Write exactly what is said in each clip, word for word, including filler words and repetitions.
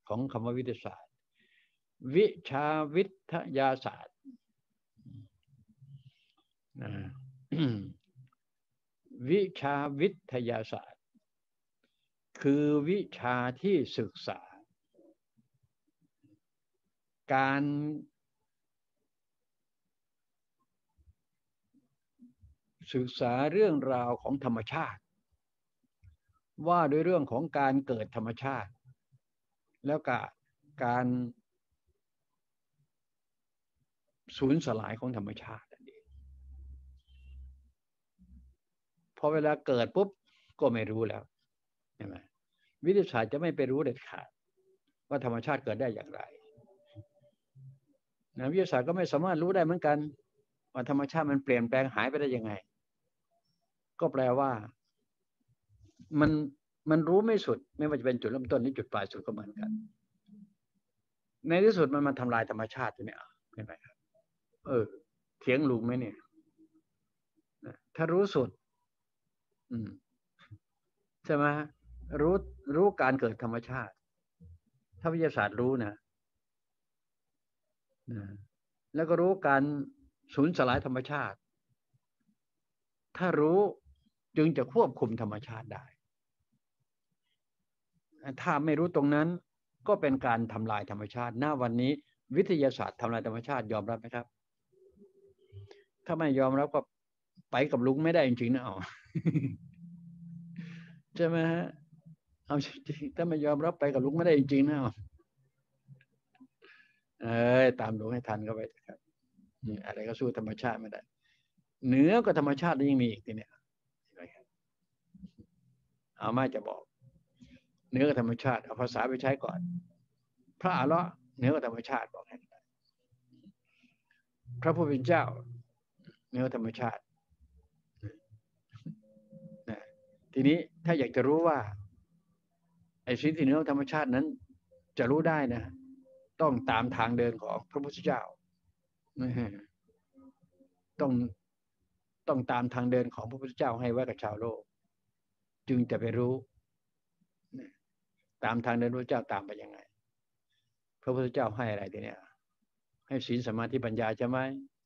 ของคำว่าวิทยาศาสตร์วิชาวิทยาศาสตร์วิชาวิทยาศาสตร์คือวิชาที่ศึกษาการศึกษาเรื่องราวของธรรมชาติว่าด้วยเรื่องของการเกิดธรรมชาติแล้วก็การสูญสลายของธรรมชาตินั่นเองพอเวลาเกิดปุ๊บก็ไม่รู้แล้วใช่ไหมวิทยาศาสตร์จะไม่ไปรู้เด็ดขาดว่าธรรมชาติเกิดได้อย่างไรนะวิทยาศาสตร์ก็ไม่สามารถรู้ได้เหมือนกันว่าธรรมชาติมันเปลี่ยนแปลงหายไปได้ยังไงก็แปลว่ามันมันรู้ไม่สุดไม่ว่าจะเป็นจุดเริ่มต้นหรือจุดปลายสุดก็เหมือนกันในที่สุดมันมาทำลายธรรมชาติตัวนี้เห็นไหมครับเออเถียงลุงไหมเนี่ยถ้ารู้สุดอืมใช่ไหมรู้รู้การเกิดธรรมชาติถ้าวิทยาศาสตร์รู้นะนะแล้วก็รู้การสูญสลายธรรมชาติถ้ารู้จึงจะควบคุมธรรมชาติได้ถ้าไม่รู้ตรงนั้นก็เป็นการทำลายธรรมชาติหน้าวันนี้วิทยาศาสตร์ทำลายธรรมชาติยอมรับไหมครับถ้าไม่ยอมรับก็ไปกับลุงไม่ได้จริงๆนะเอาใช่ไหมฮะเอาจริงๆถ้าไม่ยอมรับไปกับลุงไม่ได้จริงๆนะเอาเอ้ยตามลุงให้ทันก็ไปครับนี่อะไรก็สู้ธรรมชาติไม่ได้เหนือกว่าธรรมชาติยังมีอีกทีเนี่ยเอาไม่จะบอกเหนือกว่าธรรมชาติเอาภาษาไปใช้ก่อนพระอรหันต์เหนือกว่าธรรมชาติบอกให้พระผู้เป็นเจ้าเหนือกว่าธรรมชาตินะทีนี้ถ้าอยากจะรู้ว่าไอ้สิ่งที่เหนือกว่าธรรมชาตินั้นจะรู้ได้นะต้องตามทางเดินของพระพุทธเจ้าต้องต้องตามทางเดินของพระพุทธเจ้าให้ไว้กับชาวโลกจึงจะไปรู้ตามทางเดินพระเจ้าตามไปยังไงพระพุทธเจ้าให้อะไรทีเนี้ยให้ศีลสมาธิปัญญาใช่ไหม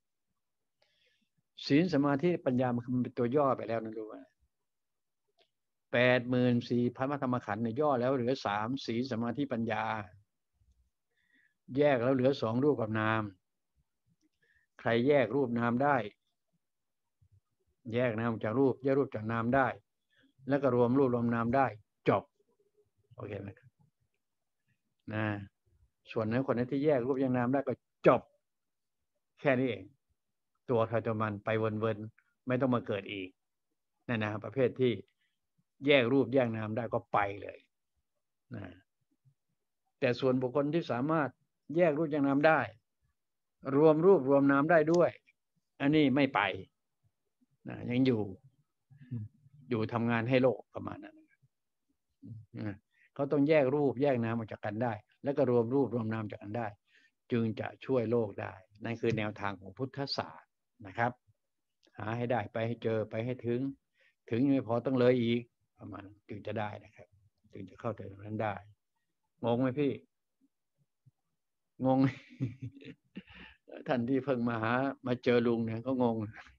ศีลสมาธิปัญญามันเป็นตัวย่อไปแล้วนะรู้ไหมแปดหมื่นสี่พันพระธรรมขันธ์เนี่ยย่อแล้วเหลือสามศีลสมาธิปัญญาแยกแล้วเหลือสองรูปกับนามใครแยกรูปนามได้แยกนามจากรูปแยกรูปจากนามได้แล้วก็รวมรูปรวมนามได้จบโอเคไหมครับนะส่วนนั้นคนนั้นที่แยกรูปแยกนามได้ก็จบแค่นี้เองตัวใครตัวมันไปวนๆไม่ต้องมาเกิดอีกนั่นนะประเภทที่แยกรูปแยกนามได้ก็ไปเลยนะแต่ส่วนบุคคลที่สามารถแยกรูปแยกนามได้รวมรูปรวมนามได้ด้วยอันนี้ไม่ไปนะยังอยู่อยู่ทำงานให้โลกประมาณนั้นเขาต้องแยกรูปแยกนามออกจากกันได้แล้วก็รวมรูปรวมนามจากกันได้จึงจะช่วยโลกได้นั่นคือแนวทางของพุทธศาสตร์นะครับหาให้ได้ไปให้เจอไปให้ถึงถึงไม่พอต้องเลยอีกประมาณจึงจะได้นะครับจึงจะเข้าถึงนั้นได้งงไหมพี่งง ท่านที่เพิ่งมาหามาเจอลุงเนี่ยก็งง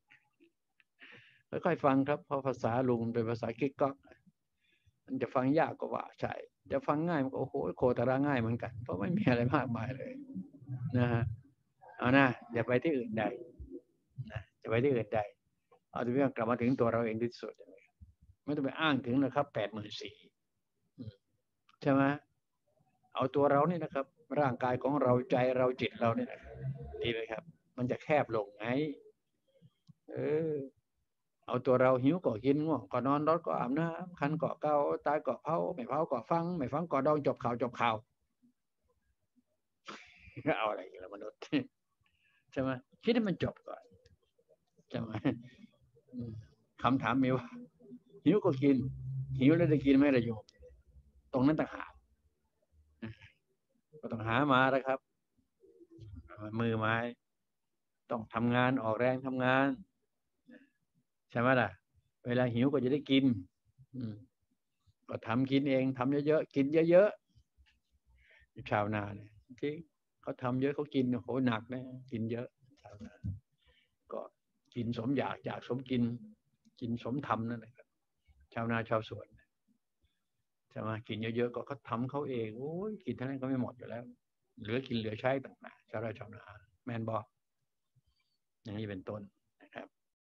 ค่อยๆฟังครับเพราะภาษาลุงเป็นภาษากิ๊กก๊อกมันจะฟังยากก็ว่าใช่จะฟังง่ายมันก็โอ้โหโคตรง่ายเหมือนกันเพราะไม่มีอะไรมากมายเลยนะฮะเอานะอย่าไปที่อื่นใดนะจะไปที่อื่นใดเอาที่เรื่องกลับมาถึงตัวเราเองที่สุดไม่ต้องไปอ้างถึงนะครับแปดหมื่นสี่ใช่ไหมเอาตัวเราเนี่ยนะครับร่างกายของเราใจเราจิตเราเนี่ยดีไหมครับมันจะแคบลงไงเออเอาตัวเราหิวก็กินง่วงก็นอนร้อนก็อาบน้ำคันก็เกาตายก็เผาไม่เผาก็ฟังไม่ฟังก็ดองจบข่าวจบข่าวเอาอะไรกันละมนุษย์ใช่ไหมคิดให้มันจบก่อนใช่ไหมคำถามมีว่าหิวก็กินหิวแล้วได้กินไหมล่ะโยมตรงนั้นต่างหากก็ต้องหามาแล้วครับมือไม้ต้องทำงานออกแรงทำงานใช่ไหมล่ะเวลาหิวก็จะได้กินก็ทำกินเองทำเยอะๆกินเยอะๆชาวนาเนี่ยที่เขาทำเยอะเขากินโอ้โหหนักนะกินเยอะชาวนาก็กินสมอยากอยากสมกินกินสมทำนั่นแหละครับชาวนาชาวสวนใช่ไหมกินเยอะๆก็เขาทำเขาเองโอ้ยกินเท่านั้นก็ไม่หมดอยู่แล้วเหลือกินเหลือใช้ต่างๆชาวไร่ชาวนาแมนบอกอย่างนี้เป็นต้น